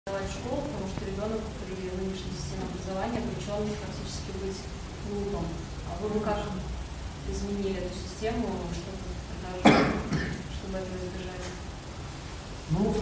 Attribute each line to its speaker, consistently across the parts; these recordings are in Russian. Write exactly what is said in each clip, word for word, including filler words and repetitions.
Speaker 1: школу, потому что ребенок при нынешней системе образования обречен практически быть глупым. А вы бы как изменили эту систему, чтобы предложили, чтобы этого избежать?
Speaker 2: Ну,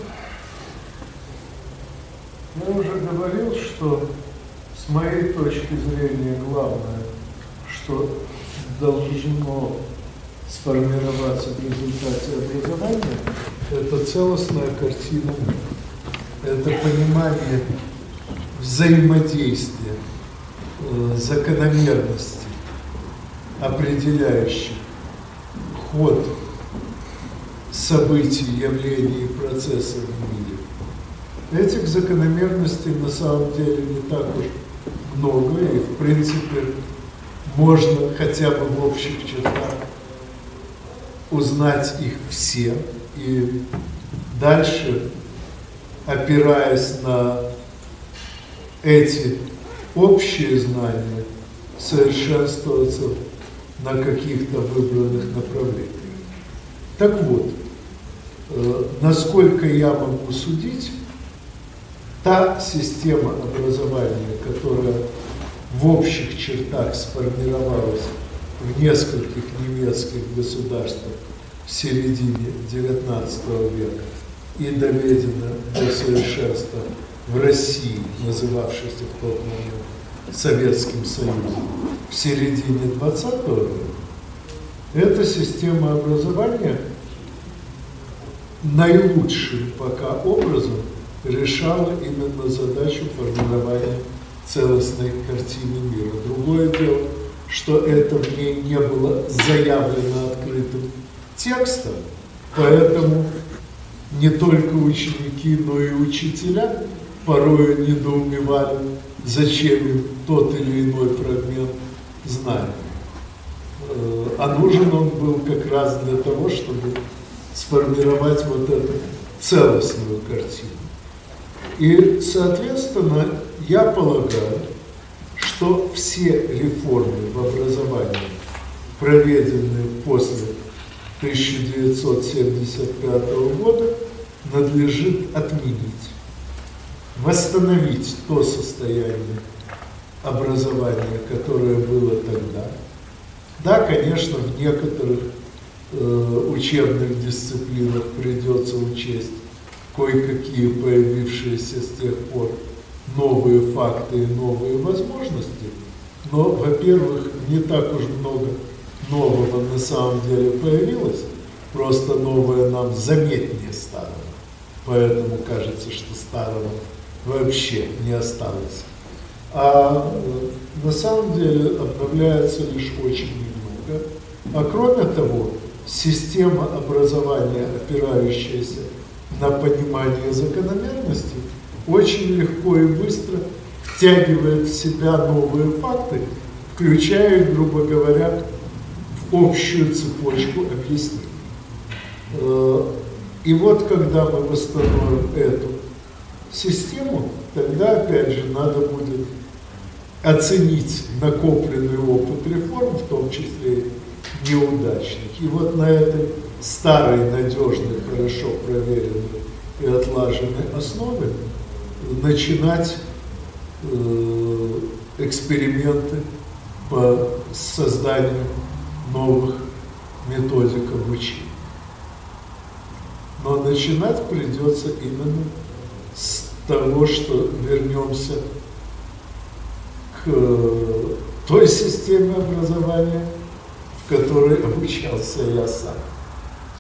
Speaker 2: я уже говорил, что с моей точки зрения главное, что должно сформироваться в результате образования, это целостная картина мира. Это понимание взаимодействия, э, закономерностей, определяющих ход событий, явлений и процессов в мире. Этих закономерностей на самом деле не так уж много, и в принципе можно хотя бы в общих чертах узнать их все, и дальше, опираясь на эти общие знания, совершенствоваться на каких-то выбранных направлениях. Так вот, э, насколько я могу судить, та система образования, которая в общих чертах сформировалась в нескольких немецких государствах в середине девятнадцатого века и доведена до совершенства в России, называвшейся в тот момент Советским Союзом, в середине двадцатого века, эта система образования наилучшим пока образом решала именно задачу формирования целостной картины мира. Другое дело, что это в ней не было заявлено открытым текстом, поэтому не только ученики, но и учителя порой недоумевали, зачем им тот или иной фрагмент знания. А нужен он был как раз для того, чтобы сформировать вот эту целостную картину. И, соответственно, я полагаю, что все реформы в образовании, проведенные после тысяча девятьсот семьдесят пятого года, надлежит отменить, восстановить то состояние образования, которое было тогда. Да, конечно, в некоторых э, учебных дисциплинах придется учесть кое-какие появившиеся с тех пор новые факты и новые возможности, но, во-первых, не так уж много нового на самом деле появилось, просто новое нам заметнее старого, поэтому кажется, что старого вообще не осталось. А на самом деле обновляется лишь очень немного. А кроме того, система образования, опирающаяся на понимание закономерностей, очень легко и быстро втягивает в себя новые факты, включая их, грубо говоря, в общую цепочку объяснений. И вот когда мы восстановим эту систему, тогда, опять же, надо будет оценить накопленный опыт реформ, в том числе неудачных. И вот на этой старой, надежной, хорошо проверенной и отлаженной основе начинать э, эксперименты по созданию новых методик обучения. Но начинать придется именно с того, что вернемся к той системе образования, в которой обучался я сам.